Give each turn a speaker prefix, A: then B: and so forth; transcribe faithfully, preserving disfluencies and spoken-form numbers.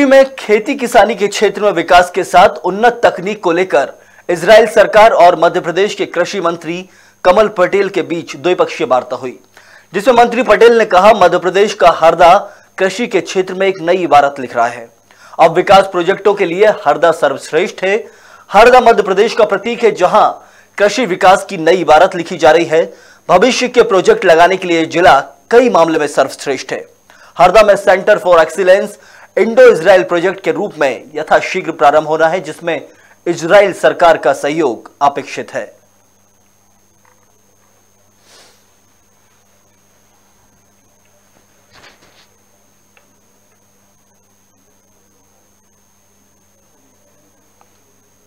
A: में खेती किसानी के क्षेत्र में विकास के साथ उन्नत तकनीक को लेकर इजराइल सरकार और मध्य प्रदेश के कृषि मंत्री कमल पटेल के बीच द्विपक्षीय वार्ता हुई, जिसमें मंत्री पटेल ने कहा, मध्य प्रदेश का हरदा कृषि के क्षेत्र में एक नई इबारत लिख रहा है। अब विकास प्रोजेक्टों के लिए हरदा सर्वश्रेष्ठ है। हरदा मध्य प्रदेश का प्रतीक है, जहां कृषि विकास की नई इबारत लिखी जा रही है। भविष्य के प्रोजेक्ट लगाने के लिए जिला कई मामले में सर्वश्रेष्ठ है। हरदा में centre for excellence Indo Israel project के रूप में यथाशीघ्र प्रारंभ होना है, जिसमें इजराइल सरकार का सहयोग अपेक्षित है।